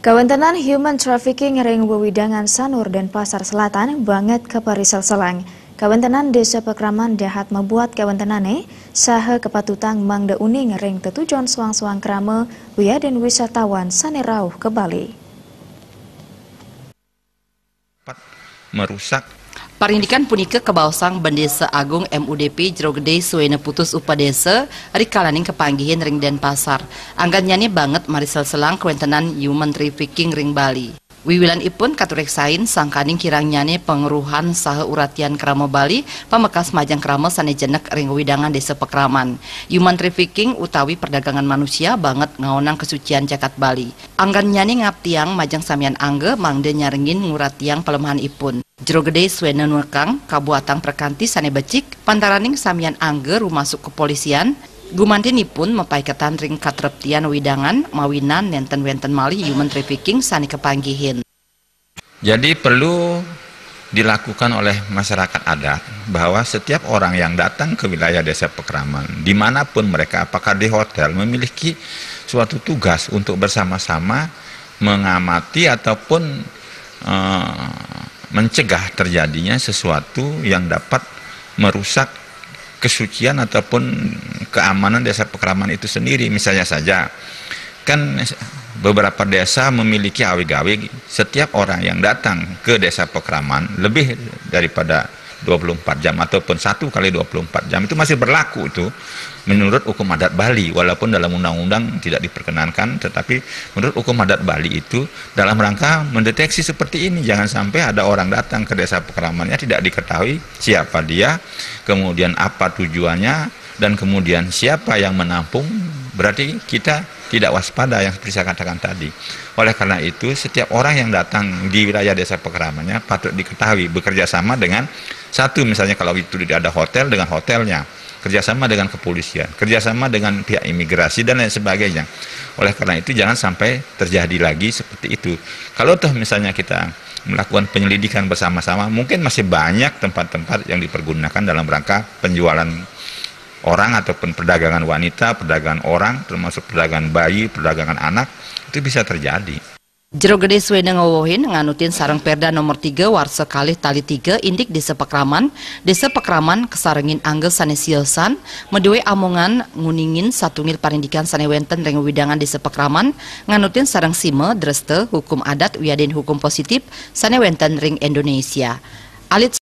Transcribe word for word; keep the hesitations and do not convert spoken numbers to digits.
Kawentenan human trafficking ring wewidangan Sanur dan Pasar Selatan banget ke Parisel Selang. Kawentenan desa Pekraman dahat membuat kawentenane saha kepatutang mangda uning ring tetujon suang-suang krame wiya dan wisatawan sanerauh ke Bali. Merusak Parindikan punika kebausang Bendesa Agung M U D P Jero Gede Suena Putus Upadesa rikalaning kepanggihin ring Denpasar. Anggannyane banget Marisel Selang kawentenan human trafficking ring Bali. Wiwilan ipun katureksain sangkaning kirangnyane pengeruhan saha uratian krama Bali pamekas majang krama sanejenek ring widangan desa Pekraman. Human trafficking utawi perdagangan manusia banget ngaonang kesucian cakat Bali. Anggannyane ngaptiang majang samian angge mangde nyaringin nguratiang pelemahan ipun. Jero Gede Suena Nurkang kabuatang perkanti sane becik pantaraning samian angge rumasuk kepolisian. Gumantinipun mepaiketan ring katreptian widangan mawinan nenten-wenten mali human trafficking sani kepanggihin. Jadi perlu dilakukan oleh masyarakat adat bahwa setiap orang yang datang ke wilayah desa Pekraman, dimanapun mereka, apakah di hotel, memiliki suatu tugas untuk bersama-sama mengamati ataupun uh, mencegah terjadinya sesuatu yang dapat merusak kesucian ataupun keamanan desa Pekraman itu sendiri. Misalnya saja, kan beberapa desa memiliki awi-gawi. Setiap orang yang datang ke desa Pekraman lebih daripada dua puluh empat jam ataupun satu kali dua puluh empat jam itu masih berlaku itu menurut hukum adat Bali, walaupun dalam undang-undang tidak diperkenankan, tetapi menurut hukum adat Bali itu dalam rangka mendeteksi seperti ini, jangan sampai ada orang datang ke desa Pekramannya tidak diketahui siapa dia, kemudian apa tujuannya, dan kemudian siapa yang menampung. Berarti kita tidak waspada yang seperti saya katakan tadi. Oleh karena itu setiap orang yang datang di wilayah desa Pekramannya patut diketahui bekerja sama dengan satu, misalnya kalau itu tidak ada hotel, dengan hotelnya, kerjasama dengan kepolisian, kerjasama dengan pihak imigrasi dan lain sebagainya. Oleh karena itu jangan sampai terjadi lagi seperti itu. Kalau toh misalnya kita melakukan penyelidikan bersama-sama, mungkin masih banyak tempat-tempat yang dipergunakan dalam rangka penjualan orang ataupun perdagangan wanita, perdagangan orang, termasuk perdagangan bayi, perdagangan anak, itu bisa terjadi. Jero Gede Suena ngawohin nganutin sarang perda nomor tiga warsa kalih tali tiga indik desa Pekraman, desa Pekraman kesarengin angge sanesiosan, medue amongan nguningin satu mil parindikan sanewenten reng widangan desa Pekraman, nganutin sarang sime dreste hukum adat wiaden hukum positif sanewenten ring Indonesia. Alit